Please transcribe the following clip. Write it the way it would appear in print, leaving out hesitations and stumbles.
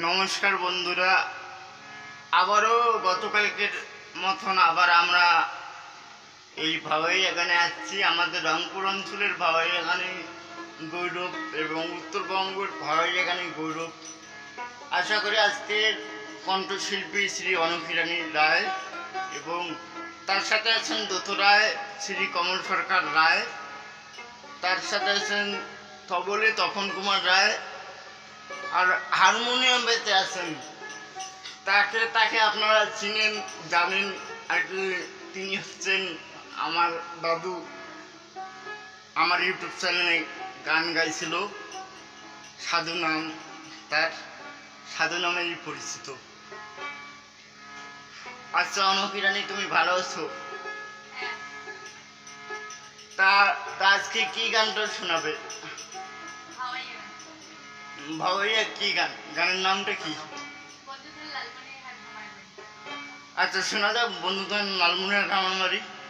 নমস্কার বন্ধুরা, আবারও গতকালকের মতন আবার আমরা এই ভাওয়াই এখানে আসছি। আমাদের রংপুর অঞ্চলের ভাওয়াই এখানে গৌরব এবং উত্তরবঙ্গের ভাওয়াই এখানে গৌরব। আশা করি আজকের কণ্ঠশিল্পী শ্রী অনুকিরানী রায় এবং তার সাথে আছেন দত্ত রায়, শ্রী কমল সরকার রায়, তার সাথে আছেন তবলে তপন কুমার রায়, আর হারমোনিয়াম বেঁচে আছেন তাকে আপনারা চিনেন জানেন আর কি। তিনি হচ্ছেন আমার দাদু, আমার ইউটিউব চ্যানেলে গান গাইছিল, সাধু নাম, তার সাধু নামেই পরিচিত। আচ্ছা অনুকিরানী, তুমি ভালো আছো? তা আজকে কি গানটা শোনাবে? ভাওয়াইয়া কি গান? গানের নামটা কি? আচ্ছা শোনা যাক, বন্ধুদের লালমনিরহাট আমার বাড়ি।